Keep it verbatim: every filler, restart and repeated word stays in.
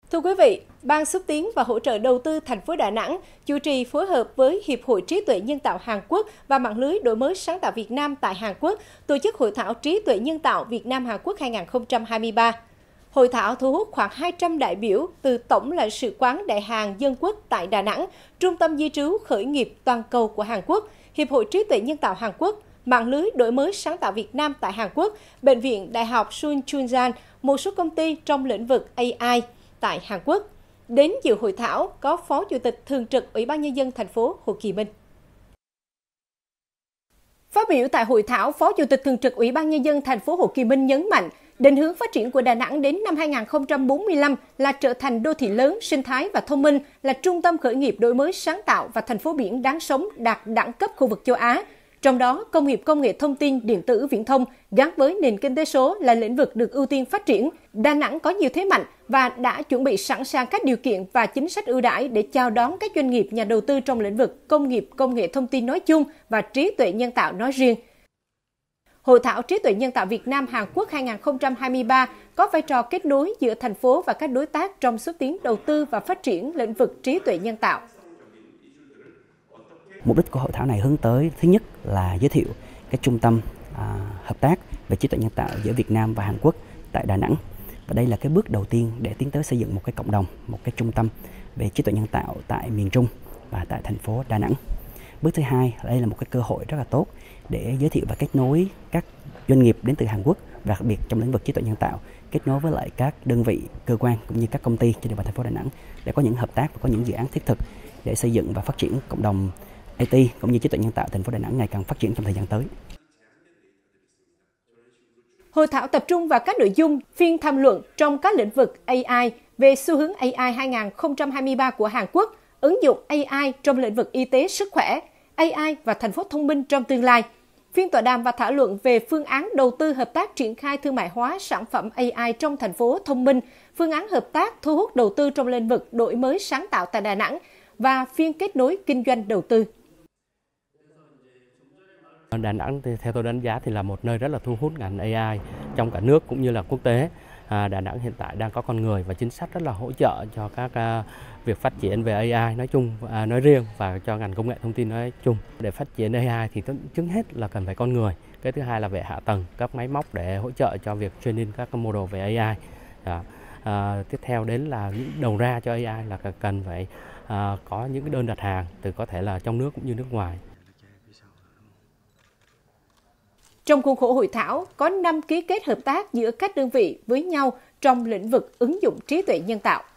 Thưa quý vị, Ban xúc tiến và hỗ trợ đầu tư thành phố Đà Nẵng chủ trì phối hợp với Hiệp hội Trí tuệ nhân tạo Hàn Quốc và mạng lưới đổi mới sáng tạo Việt Nam tại Hàn Quốc tổ chức Hội thảo Trí tuệ nhân tạo Việt Nam Hàn Quốc hai nghìn không trăm hai mươi ba. Hội thảo thu hút khoảng hai trăm đại biểu từ Tổng lãnh sự quán Đại Hàn Dân Quốc tại Đà Nẵng, Trung tâm Di trú Khởi nghiệp Toàn cầu của Hàn Quốc, Hiệp hội Trí tuệ nhân tạo Hàn Quốc, mạng lưới đổi mới sáng tạo Việt Nam tại Hàn Quốc, Bệnh viện Đại học Sun Chunjan, một số công ty trong lĩnh vực a i tại Hàn Quốc. Đến dự hội thảo có Phó Chủ tịch Thường trực Ủy ban Nhân dân thành phố Hồ Chí Minh. Phát biểu tại hội thảo, Phó Chủ tịch Thường trực Ủy ban Nhân dân thành phố Hồ Chí Minh nhấn mạnh, định hướng phát triển của Đà Nẵng đến năm hai nghìn không trăm bốn mươi lăm là trở thành đô thị lớn, sinh thái và thông minh, là trung tâm khởi nghiệp đổi mới sáng tạo và thành phố biển đáng sống đạt đẳng cấp khu vực châu Á. Trong đó, công nghiệp công nghệ thông tin, điện tử, viễn thông gắn với nền kinh tế số là lĩnh vực được ưu tiên phát triển. Đà Nẵng có nhiều thế mạnh và đã chuẩn bị sẵn sàng các điều kiện và chính sách ưu đãi để chào đón các doanh nghiệp, nhà đầu tư trong lĩnh vực công nghiệp công nghệ thông tin nói chung và trí tuệ nhân tạo nói riêng. Hội thảo Trí tuệ nhân tạo Việt Nam Hàn Quốc hai nghìn không trăm hai mươi ba có vai trò kết nối giữa thành phố và các đối tác trong xúc tiến đầu tư và phát triển lĩnh vực trí tuệ nhân tạo. Mục đích của hội thảo này hướng tới thứ nhất là giới thiệu các trung tâm à, hợp tác về trí tuệ nhân tạo giữa Việt Nam và Hàn Quốc tại Đà Nẵng. Và đây là cái bước đầu tiên để tiến tới xây dựng một cái cộng đồng, một cái trung tâm về trí tuệ nhân tạo tại miền Trung và tại thành phố Đà Nẵng. Bước thứ hai, đây là một cái cơ hội rất là tốt để giới thiệu và kết nối các doanh nghiệp đến từ Hàn Quốc, và đặc biệt trong lĩnh vực trí tuệ nhân tạo, kết nối với lại các đơn vị, cơ quan cũng như các công ty trên địa bàn thành phố Đà Nẵng để có những hợp tác và có những dự án thiết thực để xây dựng và phát triển cộng đồng i tê cũng như trí tuệ nhân tạo thành phố Đà Nẵng ngày càng phát triển trong thời gian tới. Hội thảo tập trung vào các nội dung phiên tham luận trong các lĩnh vực a i về xu hướng a i hai nghìn không trăm hai mươi ba của Hàn Quốc, ứng dụng a i trong lĩnh vực y tế sức khỏe, a i và thành phố thông minh trong tương lai. Phiên tọa đàm và thảo luận về phương án đầu tư hợp tác triển khai thương mại hóa sản phẩm a i trong thành phố thông minh, phương án hợp tác thu hút đầu tư trong lĩnh vực đổi mới sáng tạo tại Đà Nẵng và phiên kết nối kinh doanh đầu tư. Đà Nẵng thì theo tôi đánh giá thì là một nơi rất là thu hút ngành a i trong cả nước cũng như là quốc tế. À, Đà Nẵng hiện tại đang có con người và chính sách rất là hỗ trợ cho các à, việc phát triển về a i nói chung, à, nói riêng và cho ngành công nghệ thông tin nói chung. Để phát triển a i thì trước hết là cần phải con người. Cái thứ hai là về hạ tầng, các máy móc để hỗ trợ cho việc training các model về a i. À, à, tiếp theo đến là những đầu ra cho a i là cần phải à, có những cái đơn đặt hàng từ có thể là trong nước cũng như nước ngoài. Trong khuôn khổ hội thảo, có năm ký kết hợp tác giữa các đơn vị với nhau trong lĩnh vực ứng dụng trí tuệ nhân tạo.